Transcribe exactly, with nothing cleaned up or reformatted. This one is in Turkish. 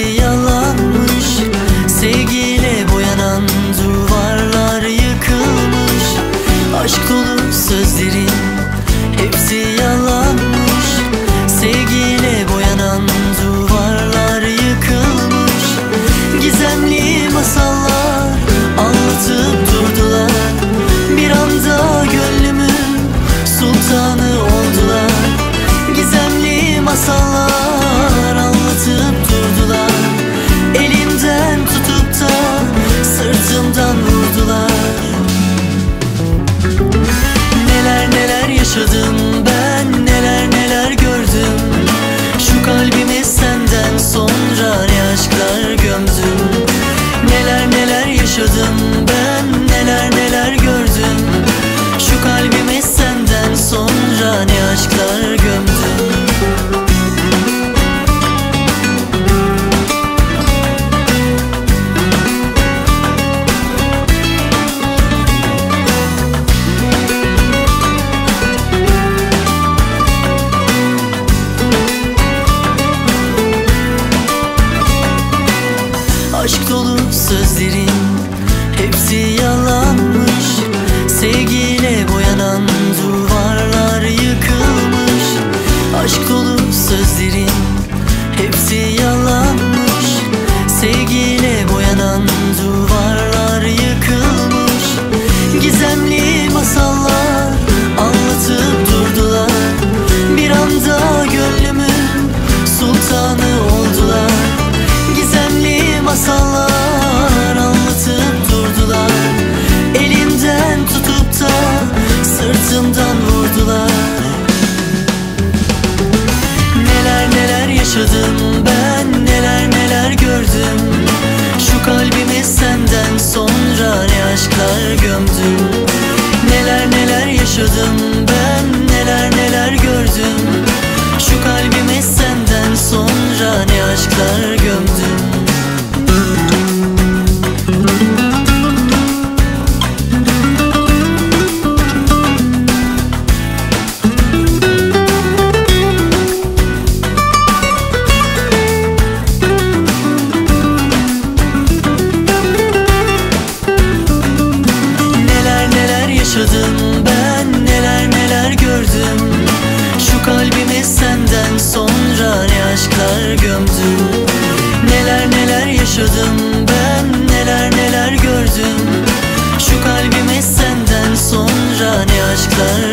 yalanmış. Sevgiyle boyanan duvarlar yıkılmış. Aşk dolu sözlerin hepsi yalanmış. Sevgiyle boyanan duvarlar yıkılmış. Gizemli masallar anlatıp durdular. Bir anda gönlümün sultanı oldular. Gizemli masallar anlatıp durdular. Elimden tutup da sırtımdan vurdular. Neler neler yaşadım ben, neler neler gördüm. Şu kalbimi senden sonra ne aşklar gömdüm. Neler neler yaşadım ben, neler neler gördüm. Şu kalbimi senden sonra ne aşklar gömdüm. Aşk dolu sözlerin hepsi yalanmış. Sevgiyle boyanan duvarlar yıkılmış. Aşk dolu sözlerin hepsi yalanmış. Sevgiyle boyanan duvarlar yıkılmış. Gizemli masallar anlatıp durdular. Bir anda gönlümün sultanı oldular. Gizemli masallar anlatıp durdular. Elimden tutup da sırtımdan vurdular. Neler neler yaşadım ben, neler neler gördüm. Şu kalbimi senden sonra ne aşklar gömdüm. Neler neler yaşadım ben, neler neler gördüm. Şu kalbimi senden sonra ne aşklar gömdüm. Yaşadım ben, neler neler gördüm. Şu kalbimi senden sonra ne aşklar gömdüm. Neler neler yaşadım ben, neler neler gördüm. Şu kalbimi senden sonra ne aşklar